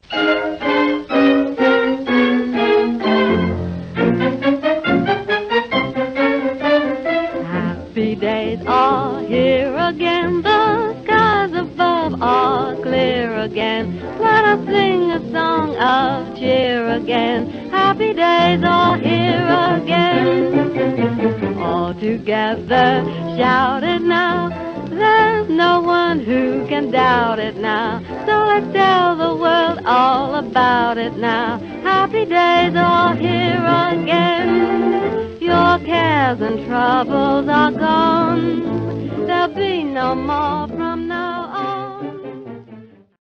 Happy days are here again, the skies above are clear again. Let us sing a song of cheer again. Happy days are here again. All together shout it now. There's no one who can doubt it now. So let's tell the world all about it now. Happy days are here again. Your cares and troubles are gone. There'll be no more from now.